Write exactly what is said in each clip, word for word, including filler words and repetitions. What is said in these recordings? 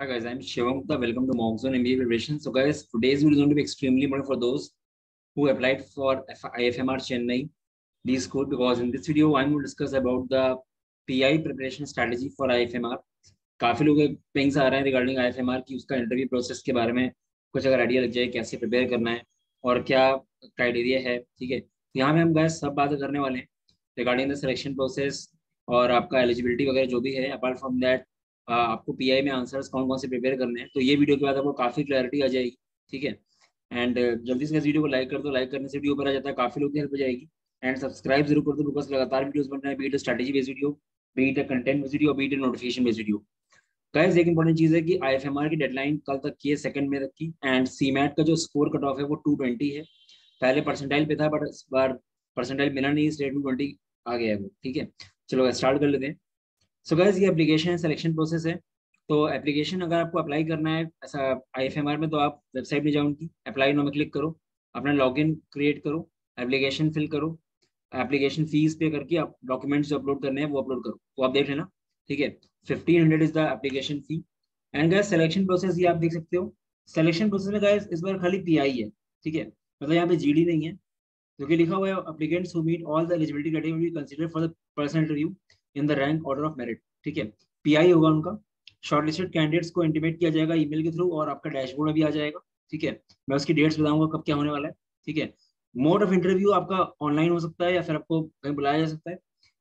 Hi guys, I'm Shivam Gupta. Welcome to Monsoon M B A Preparation. So guys, today's video is going to be extremely important for those who applied for I F M R Chennai D School, because in this video I'm going to discuss about the P I preparation strategy for I F M R. काफी लोग pings आ रहे हैं regarding I F M R की, उसका interview process के बारे में कुछ अगर आइडिया लग जाए कैसे प्रिपेयर करना है और क्या क्राइटेरिया है। ठीक है, तो यहाँ पे हम गैस सब बातें करने वाले हैं रिगार्डिंग द सिलेक्शन प्रोसेस और आपका एलिजिबिलिटी वगैरह जो भी है। अपार्ट फ्रॉम दैट आपको पी आई में आंसर्स कौन कौन से प्रिपेयर करने हैं, तो ये वीडियो के बाद आपको काफ़ी क्लैरिटी आ जाएगी। ठीक है, एंड जल्दी से इस वीडियो को लाइक कर दो। लाइक करने से वीडियो ऊपर आ जाता है, काफ़ी लोग की हेल्प हो जाएगी। एंड सब्सक्राइब जरूर कर दो, बिकॉज लगातार वीडियोस बन रहे हैं, be it strategy based video, be it content based video, be it notification based video. Guys एक इंपॉर्टेंट चीज है कि आई एफ एम आर की डेडलाइन कल तक की है, सेकंड में तक की। एंड सी मैट का जो स्कोर कट ऑफ है वो टू ट्वेंटी है। पहले परसेंटाइल पे था, बट इस बार परसेंटाइल मिला नहीं, स्टेट में ट्वेंटी आ गया है वो। ठीक है, चलो स्टार्ट कर लेते हैं। सो गाइस ये एप्लीकेशन सिलेक्शन प्रोसेस है। तो एप्लीकेशन अगर आपको अप्लाई करना है ऐसा आई एफ एम आर में, तो आप वेबसाइट में जाओ, उनकी अप्लाई नो में क्लिक करो, अपना लॉग इन क्रिएट करो, एप्लीकेशन फिल करो, एप्लीकेशन फीस पे करके आप डॉक्यूमेंट्स जो अपलोड करने हैं वो अपलोड करो, वो आप देख लेना। ठीक है, fifteen hundred is the application fee. And guys selection process ये आप देख सकते हो। सिलेक्शन प्रोसेस में गाइस इस बार खाली पी आई है। ठीक है, मतलब यहाँ पे जी डी नहीं है, क्योंकि लिखा हुआ है applicants who meet all the eligibility criteria will be considered for the personal interview in the rank order of merit. ठीक है, पी आई होगा उनका। शॉर्टलिस्टेड कैंडिडेट्स को इंटीमेट किया जाएगा ईमेल के थ्रू, और आपका डैशबोर्ड भी आ जाएगा। ठीक है, मैं उसकी डेट्स बताऊंगा कब क्या होने वाला है। ठीक है, मोड ऑफ इंटरव्यू आपका ऑनलाइन हो सकता है या फिर आपको कहीं बुलाया जा सकता है।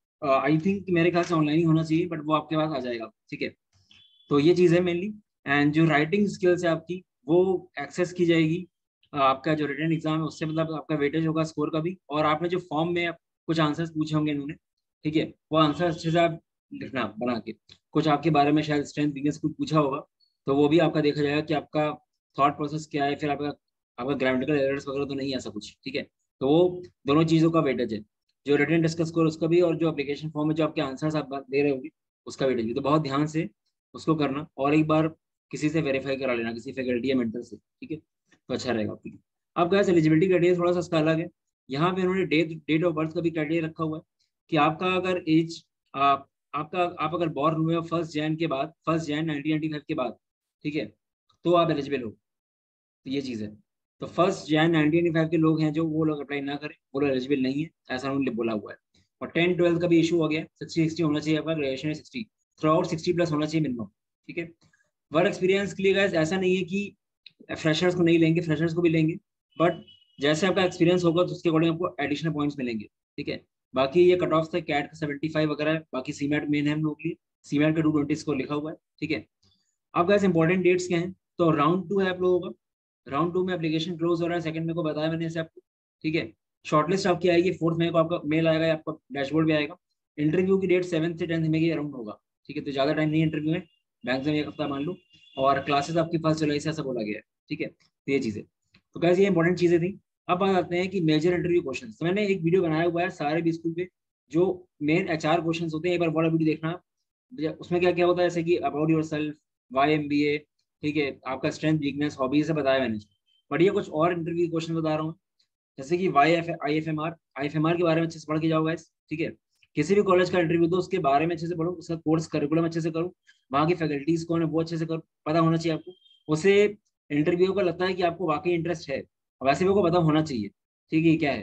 आई थिंक मेरे ख्याल से ऑनलाइन ही होना चाहिए, बट वो आपके पास आ जाएगा। ठीक है, तो ये चीज़ है मेनली। एंड जो राइटिंग स्किल्स है आपकी वो एक्सेस की जाएगी। अ, आपका जो रिटन एग्जाम है उससे मतलब आपका वेटेज होगा स्कोर का भी, और आपने जो फॉर्म में कुछ आंसर्स पूछे होंगे इन्होंने, ठीक है, वो आंसर अच्छे से आप लिखना बना के। कुछ आपके बारे में शायद स्ट्रेंथ वीकनेस कुछ पूछा होगा, तो वो भी आपका देखा जाएगा कि आपका थॉट प्रोसेस क्या है, फिर आपका आपका ग्रामेटिकल एरर्स वगैरह तो नहीं है ऐसा कुछ। ठीक है, तो वो दोनों चीज़ों का वेटेज है, जो रिटन डिस्कस स्कोर उसका भी, और जो एप्लीकेशन फॉर्म में जो आपके आंसर्स आप दे रहे होंगे उसका वेटेज भी। तो बहुत ध्यान से उसको करना, और एक बार किसी से वेरीफाई करा लेना, किसी फैकल्टी या मेंटर से। ठीक है, तो अच्छा रहेगा आपके लिए। अब गैस एलिजिबिलिटी क्राइटेरिया थोड़ा सा इसका अलग है। यहाँ पे उन्होंने डेट डेट ऑफ बर्थ का भी क्राइटेरिया रखा हुआ है कि आपका अगर एज आप आपका आप अगर बॉर्न हुए हो फर्स्ट जैन के बाद, first Jan nineteen ninety five के बाद, ठीक है, तो आप एलिजिबल हो। तो ये चीज़ है। तो first Jan nineteen ninety five के लोग हैं जो, वो लोग अप्लाई ना करें, वो लोग एलिजिबल नहीं है, ऐसा उन्होंने बोला हुआ है। और टेन ट्वेल्थ का भी इशू हो गया, सिक्सटी सिक्सटी होना चाहिए आपका, graduation sixty throughout, sixty plus होना चाहिए मिनिमम। ठीक है, वर्क एक्सपीरियंस के लिए गाइस ऐसा नहीं है कि फ्रेशर्स को नहीं लेंगे, फ्रेशर्स को भी लेंगे, बट जैसे आपका एक्सपीरियंस होगा तो उसके अकॉर्डिंग आपको एडिशनल पॉइंट्स मिलेंगे। ठीक है, बाकी ये कट ऑफ था कैट का सेवेंटी फाइव वगैरह है, बाकी सी मैट मेन है हम लोग के लिए, सी मैट का टू ट्वेंटी स्कोर लिखा हुआ है। ठीक है, अब गाइस इंपॉर्टेंट डेट्स क्या हैं, तो राउंड टू है आप लोगों का। राउंड टू में एप्लीकेशन क्लोज हो रहा है, सेकंड में को बताया मैंने इसे आपको। ठीक है, शॉर्टलिस्ट आपकी आएगी फोर्थ में को, आपका मेल आएगा या आपका डैशबोर्ड भी आएगा। इंटरव्यू की डेट सेवन से टेंथ में की अराउंड होगा। ठीक है, तो ज्यादा टाइम नहीं इंटरव्यू में, मैक्सिमम एक हफ्ता मान लो। और क्लासेस आपकी फर्स्ट जुलाई से ऐसा बोला गया है। ठीक है, तो ये चीजें, तो कैसे ये इंपॉर्टेंट चीजें थी। अब बात आते हैं कि मेजर इंटरव्यू क्वेश्चन। तो मैंने एक वीडियो बनाया हुआ है सारे भी स्कूल पे, जो मेन एच आर क्वेश्चन होते हैं, एक बार बड़ा वीडियो देखना। उसमें क्या क्या होता है, जैसे कि about yourself, why M B A, ठीक है, आपका स्ट्रेंथ वीकनेस हॉबीज से बताया मैंने। बट ये कुछ और इंटरव्यू क्वेश्चन बता रहा हूँ, जैसे कि Y F I F M R, I F M R के बारे में अच्छे से पढ़ के जाओ गाइस। ठीक है, किसी भी कॉलेज का इंटरव्यू दो उसके बारे में अच्छे से पढ़ो, उसका कोर्स करिकुलम अच्छे से करो, वहाँ की फैकल्टीज कौन है वो अच्छे से करो, पता होना चाहिए आपको। उससे इंटरव्यू को लगता है कि आपको वाकई इंटरेस्ट है, और वैसे भी को पता होना चाहिए। ठीक है, ये क्या है,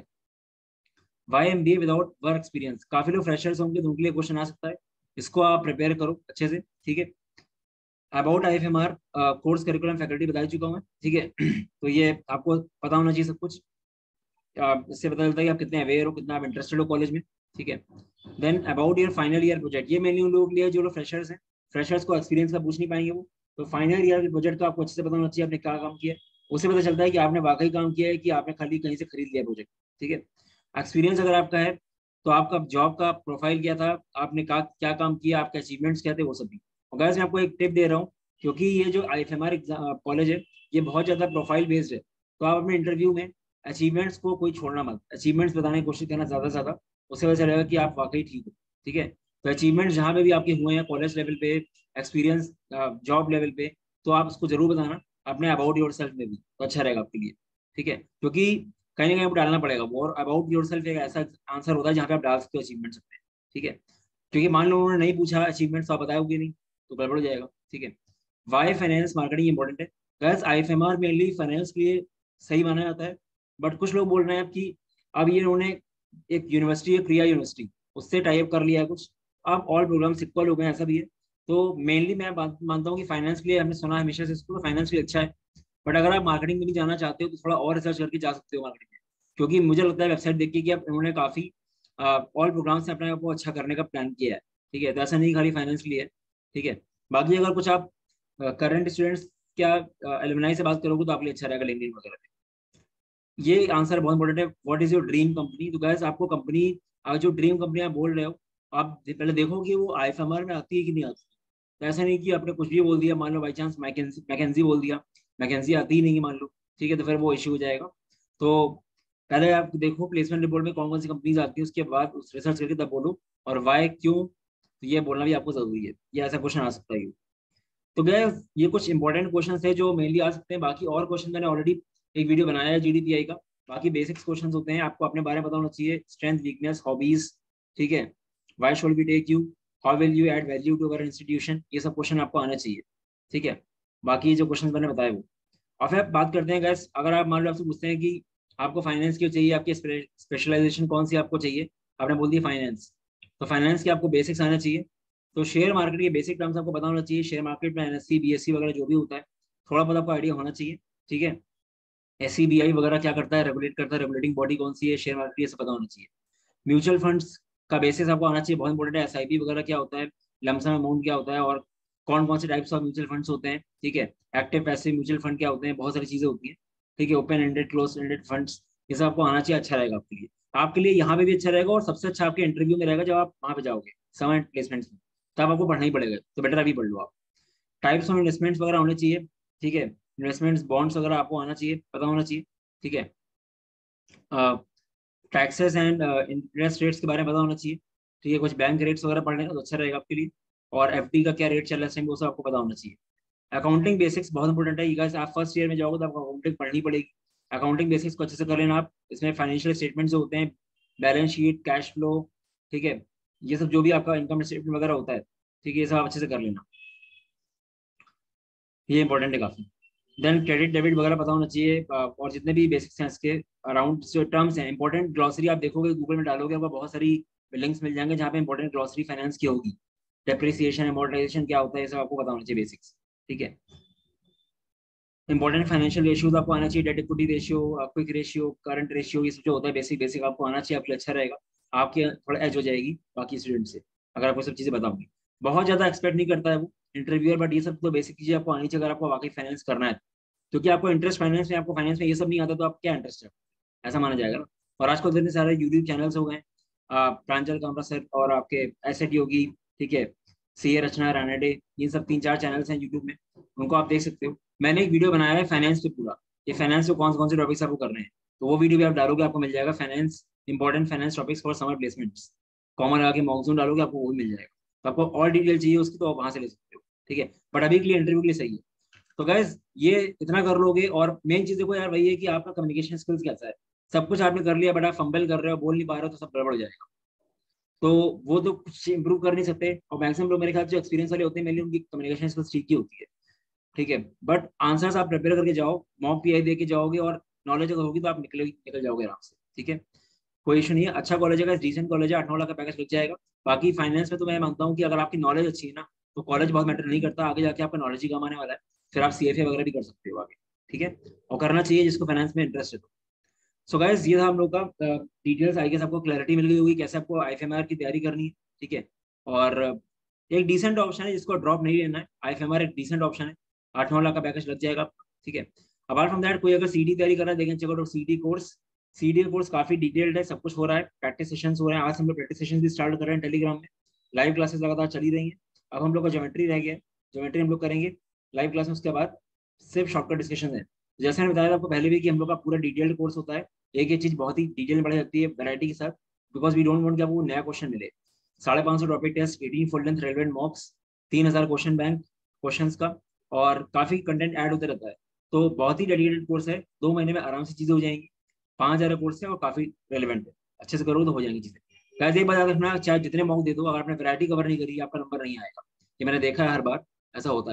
why M B A without work experience. काफी लोग फ्रेशर्स होंगे तो उनके लिए क्वेश्चन आ सकता है, इसको आप प्रिपेयर करो अच्छे से। ठीक है, about I F M R course curriculum faculty बता चुका हूँ मैं। ठीक है, तो ये आपको पता होना चाहिए सब कुछ। आप इससे पता चलता है कि आप कितने अवेयर हो, कितना आप इंटरेस्टेड हो कॉलेज में। ठीक है, then about your final year project. ये मेनली उन लोगों के लिए जो लोग फ्रेशर्स हैं, फ्रेशर्स को एक्सपीरियंस का पूछ नहीं पाएंगे वो। तो फाइनल ईयर के प्रोजेक्ट का आपको अच्छे से पता होना चाहिए, आपने क्या काम किया है। उससे पता चलता है कि आपने वाकई काम किया है कि आपने खाली कहीं से खरीद लिया प्रोजेक्ट। ठीक है, एक्सपीरियंस अगर आपका है तो आपका जॉब का प्रोफाइल क्या था, आपने क्या क्या काम किया, आपके अचीवमेंट्स क्या थे, वो सब भी। और गाइस मैं आपको एक टिप दे रहा हूँ, क्योंकि ये जो I F M R college है ये बहुत ज्यादा प्रोफाइल बेस्ड है। तो आप अपने इंटरव्यू में अचीवमेंट्स को कोई छोड़ना मत, अचीवमेंट्स बताने की कोशिश करना ज्यादा से ज्यादा। उससे पता चलेगा कि आप वाकई ठीक हो। ठीक है, तो अचीवमेंट्स जहाँ पे भी आपके हुए हैं कॉलेज लेवल पे, एक्सपीरियंस जॉब लेवल पे, तो आप उसको जरूर बताना अपने अबाउट योर सेल्फ में भी, तो अच्छा रहेगा आपके लिए। ठीक है, क्योंकि कहीं ना कहीं आपको डालना पड़ेगा, और अबाउट योर सेल्फ एक ऐसा आंसर होता है जहाँ पे आप डाल सकते हो अचीवमेंट्स अपने। ठीक है, क्योंकि मान लो उन्होंने नहीं पूछा अचीवमेंट्स, तो आप बताओगे नहीं, तो गड़बड़ हो जाएगा। ठीक है, वाई फाइनेंस मार्केटिंग इंपॉर्टेंट है गैस। आईएफएमआर मेनली फाइनेंस के लिए सही माना जाता है, बट कुछ लोग बोल रहे हैं कि अब ये उन्होंने एक यूनिवर्सिटी है क्रिया यूनिवर्सिटी, उससे टाइप कर लिया है कुछ, अब ऑल प्रोग्राम इक्वल हो गए, ऐसा भी है। तो मेनली मैं बात मानता हूँ कि फाइनेंस के लिए हमने सुना हमेशा से इसको, फाइनेंस के लिए अच्छा है, बट अगर आप मार्केटिंग में नहीं जाना चाहते हो तो थोड़ा और रिसर्च करके जा सकते हो मार्केटिंग में, क्योंकि मुझे लगता है वेबसाइट देख के कि अब उन्होंने काफी ऑल प्रोग्राम से अपने आप को अच्छा करने का प्लान किया है। ठीक है, तो ऐसा नहीं खाली फाइनेंस के लिए है। ठीक है, बाकी अगर कुछ आप करंट स्टूडेंट्स क्या एलुमनाई से बात करोगे तो आपके लिए अच्छा रहेगा लिंक्डइन वगैरह पे। ये आंसर बहुत इंपॉर्टेंट है, what is your dream company. तो गैस आपको कंपनी, जो ड्रीम कंपनी आप बोल रहे हो, आप पहले देखो कि वो आईएफएमआर में आती है कि नहीं आती। तो ऐसा नहीं कि आपने कुछ भी बोल दिया, मान लो बाई चांस मैकेंजी मैकेंजी बोल दिया, मैकेंजी आती ही नहीं मान लो, ठीक है, तो फिर वो इश्यू हो जाएगा। तो पहले आप देखो प्लेसमेंट रिपोर्ट में कौन कौन सी कंपनीज आती है, उसके बाद उस रिसर्च करके तब बोलो, और वाई क्यों, तो ये बोलना भी आपको जरूरी है, ये ऐसा क्वेश्चन आ सकता है। तो गैस ये कुछ इंपॉर्टेंट क्वेश्चन है जो मेनली आ सकते हैं, बाकी और क्वेश्चन मैंने ऑलरेडी एक वीडियो बनाया है जीडीपीआई का। बाकी बेसिक्स क्वेश्चन होते हैं, आपको अपने बारे में पता होना चाहिए, स्ट्रेंथ वीकनेस हॉबीज, ठीक है, why should we take you, how will you add value to our institution, ये सब क्वेश्चन आपको आना चाहिए। ठीक है, बाकी जो क्वेश्चन मैंने बताए वो। और फिर बात करते हैं गैस, अगर आप मान लो आपसे पूछते हैं कि आपको फाइनेंस क्यों चाहिए, आपकी स्पेशलाइजेशन कौन सी आपको चाहिए, आपने बोल दिया फाइनेंस, तो फाइनेंस के आपको बेसिक्स आना चाहिए। तो शेयर मार्केट के बेसिक टर्म्स आपको पता होना चाहिए, शेयर मार्केट में एनएससी बीएससी वगैरह जो भी होता है थोड़ा बहुत आपको आइडिया होना चाहिए। ठीक है, एससीबीआई वगैरह क्या करता है, रेगुलेट करता है, रेगुलेटिंग बॉडी कौन सी है, शेयर मार्केट ये सब पता होना चाहिए। म्यूचुअल फंड्स का बेसिस आपको आना चाहिए, बहुत इंपॉर्टेंट है, एसआईपी वगैरह क्या होता है, लमसम अमाउंट क्या होता है, और कौन कौन से टाइप्स ऑफ म्यूचुअल फंड्स होते हैं। ठीक है, एक्टिव पैसिव म्यूचुअल फंड क्या होते हैं, बहुत सारी चीजें होती हैं। ठीक है, open ended close ended funds, ये सब आपको आना चाहिए, अच्छा रहेगा आपके लिए। आपके लिए यहाँ पे भी अच्छा रहेगा, और सबसे अच्छा आपके इंटरव्यू में रहेगा जब आप वहाँ पे जाओगे समर प्लेसमेंट्स में, तब आपको पढ़ना ही पड़ेगा, तो बेटर अभी पढ़ लो आप। टाइप्स ऑफ इन्वेस्टमेंट्स वगैरह होने चाहिए। ठीक है, इन्वेस्टमेंट्स बॉन्ड्स वगैरह आपको आना चाहिए, पता होना चाहिए। ठीक है, टैक्सेस एंड इंटरेस्ट रेट्स के बारे में पता होना चाहिए। ठीक है, कुछ बैंक रेट्स वगैरह पढ़ लेना तो अच्छा रहेगा आपके लिए, और एफडी का क्या रेट चल रहा है इस टाइम वो सब आपको पता होना चाहिए। अकाउंटिंग बेसिक्स बहुत इंपॉर्टेंट है, ये guys, आप फर्स्ट ईयर में जाओगे तो आपको अकाउंटिंग पढ़नी पड़ेगी। अकाउंटिंग बेसिक्स को अच्छे से कर लेना आप, इसमें फाइनेंशियल स्टेटमेंट जो होते हैं, बैलेंस शीट, कैश फ्लो, ठीक है, ये सब जो भी आपका इनकम स्टेटमेंट वगैरह होता है, ठीक है, ये सब आप अच्छे से कर लेना, ये इंपॉर्टेंट है काफी। देन क्रेडिट डेबिट वगैरह पता होना चाहिए, अ, और जितने भी बेसिक्स हैं इसके अराउंड जो टर्म्स हैं इंपॉर्टेंट, ग्लॉसरी आप देखोगे गूगल में डालोगे आपको बहुत सारी लिंक्स मिल जाएंगे जहाँ पे इंपॉर्टेंट ग्लॉसरी फाइनेंस की होगी, डेप्रिसिएशन एमोर्टाइजेशन क्या होता है, ये सब आपको पता होना चाहिए बेसिक्स। ठीक है, इंपॉर्टेंट फाइनेंशियल रेशियोज आपको आना चाहिए, debt equity ratio, quick ratio, current ratio, ये सब जो होता है बेसिक बेसिक आपको आना चाहिए, आपके लिए अच्छा रहेगा, आपके थोड़ा एज हो जाएगी बाकी स्टूडेंट से अगर आपको सब चीजें बताऊंगी। बहुत ज्यादा एक्सपेक्ट नहीं करता है वो इंटरव्यूअर, बट ये सब तो बेसिक चीजें आपको आनी चाहिए अगर आपको वाकई फाइनेंस करना है, क्योंकि आपको इंटरेस्ट फाइनेंस में, आपको फाइनेंस में ये सब नहीं आता तो आप क्या इंटरेस्ट है, ऐसा माना जाएगा ना। और आजकल तो इतने सारे यूट्यूब चैनल्स हो गए, आ, प्रांजल कामरा सर और आपके एस योगी, ठीक है, सी ए रचना रानडे, ये सब तीन चार चैनल्स हैं यूट्यूब में, उनको आप देख सकते हो। मैंने एक वीडियो बनाया है फाइनेंस पे पूरा, ये फाइनेंस में कौन कौन से टॉपिक्स आपको करने हैं, तो वो वीडियो भी आप डालोगे आपको मिल जाएगा, finance important finance topics for summer placements, common लगा के मॉक्सून डालोगे आपको वो भी मिल जाएगा, तो आपको और डिटेल चाहिए उसकी तो आप वहां से ले सकते हो। ठीक है, बट अभी के लिए इंटरव्यू के लिए सही है। तो गैस ये इतना कर लोगे, और मेन चीज देखो यार वही है कि आपका कम्युनिकेशन स्किल्स कैसा है, सब कुछ आपने कर लिया बट आप फंबल कर रहे हो, बोल नहीं पा रहे हो, तो सब गड़बड़ हो जाएगा, तो वो तो कुछ इंप्रूव कर नहीं सकते। और मैक्सिमम लोग मेरे ख्याल से जो एक्सपीरियंस वाले होते हैं मेनली उनकी कम्युनिकेशन स्किल्स ठीक ही होती है। ठीक है, बट आंसर्स आप प्रिपेयर करके जाओ, मॉक पीआई दे के जाओगे, और नॉलेज अगर होगी तो आप निकल निकल जाओगे आराम से। ठीक है, कोई इशू नहीं है, अच्छा कॉलेज है, डिसेंट कॉलेज है, आठ नौ लाख का पैकेज लग जाएगा। बाकी फाइनेंस में तो मैं मानता हूँ कि अगर आपकी नॉलेज अच्छी है ना, तो कॉलेज बहुत मैटर नहीं करता, आगे जाके आपका नॉलेज ही कम आने वाला है, फिर आप सीएफए वगैरह भी कर सकते हो आगे। ठीक है, और करना चाहिए जिसको फाइनेंस में इंटरेस्ट है तो। सो गाइस ये था हम लोग का डिटेल्स, आई गेस आपको क्लैरिटी मिल गई होगी कैसे आपको आईएफएमआर की तैयारी करनी है। ठीक है, और uh, एक डिसेंट ऑप्शन है जिसको ड्रॉप नहीं लेना है, आईएफएमआर एक डिसेंट ऑप्शन है, आठ नौ लाख का पैकेज लग जाएगा आपका। ठीक है, अपार्ट फ्रॉम दैट कोई अगर सीडी तैयारी कर रहा है, देखें चलो सीडी कोर्स, सीडी कोर्स काफी डिटेल्ड है, सब कुछ हो रहा है, प्रैक्टिस सेशंस हो रहे हैं, आज हम लोग प्रैक्टिस सेशंस भी स्टार्ट कर रहे हैं टेलीग्राम में, लाइव क्लासेस लगातार चली रही हैं। अब हम लोग का ज्योमेट्री रह गया है, ज्योमेट्री हम लोग करेंगे लाइव क्लास में, उसके बाद सिर्फ शॉर्टकट डिस्कशन है। जैसे मैंने बताया था आपको पहले भी कि हम लोग का पूरा डिटेल्ड कोर्स होता है, एक एक चीज बहुत ही डिटेल में पढ़ाई जाती है वैरायटी के साथ, बिकॉज वी डोंट वांट कि आपको नया क्वेश्चन मिले। साढ़े पाँच सौ topic test, eighteen full length relevant mocks, तीन हजार क्वेश्चन बैंक क्वेश्चन का, और काफी कंटेंट ऐड होते रहता है, तो बहुत ही डेडिकेटेड कोर्स है, दो महीने में आराम से चीजें हो जाएंगी। पाँच हजार कोर्स है और काफी रेलिवेंट है, अच्छे से करो तो हो जाएंगी चीजें। कैसे एक बात याद रखना, चाहे जितने मॉक दे दो, अगर आपने वैरायटी कवर नहीं करी आपका नंबर नहीं आएगा, ये मैंने देखा है हर बार ऐसा होता है।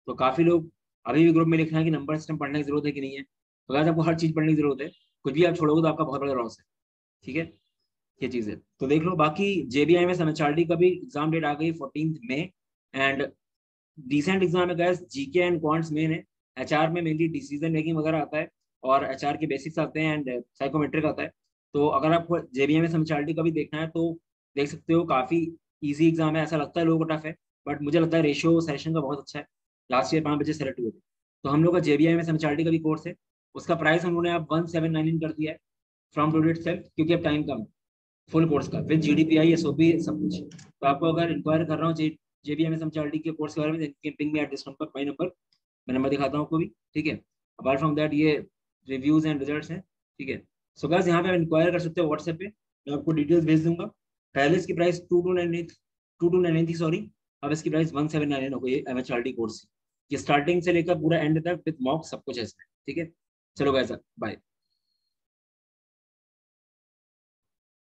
तो काफी लोग अभी भी ग्रुप में लिख रहे हैं कि नंबर सिस्टम पढ़ने की जरूरत है कि नहीं है। तो गाइस आपको हर चीज पढ़ने की जरूरत है, कुछ भी आप छोड़ोगे तो आपका बहुत बड़ा लॉस है। ठीक है, ये चीज है तो देख लो। बाकी जेबीआईएमएस एमएचआरडी का भी एग्जाम डेट आ गई फोर्टीन में, एंड डिसेंट एग्जाम है guys. GK and quants main है। एचआर में मेनली डिसीजन मेकिंग वगैरह आता है, और एचआर के बेसिक्स आते हैं, एंड साइकोमेट्रिक आता है। तो अगर आपको जेबीएमएस एमएचआरडी का भी देखना है तो देख सकते हो, काफी इजी एग्जाम है। ऐसा लगता है लोगों को टफ है, बट मुझे लगता है रेशियो सेशन का बहुत अच्छा है। लास्ट ईयर पाँच बजे सेलेक्ट हुए थे। तो हम लोग का जेबीआईएमएस एमएचआरडी का भी कोर्स है, उसका प्राइस हम लोगों ने अब वन सेवन नाइन कर दिया है फ्रॉम टुडे इटसेल्फ, क्योंकि अब टाइम कम है। फुल कोर्स का विद जीडीपीआई एसओपी सब कुछ। तो आपको अगर इंक्वायर कर रहा हूँ जेबीएमएस एमएचआरडी के कोर्स के बारे में, ping me at this number, my number, मैं नंबर दिखाता हूँ आपको भी। ठीक है, अपार्ट फ्रॉम दैट ये रिव्यूज एंड रिजल्ट्स हैं। ठीक है, सो गाइस यहाँ पे आप इंक्वायर कर सकते हो व्हाट्सएप पे, मैं आपको डिटेल्स भेज दूंगा। पहले इसकी price two two nine two two nine थी सॉरी, अब इसकी प्राइस वन सेवन नाइन हो गई एमएचआरडी कोर्स की। ये स्टार्टिंग से लेकर पूरा एंड तक विद मॉक सब कुछ है इसमें। ठीक है, चलो गाइस बाय।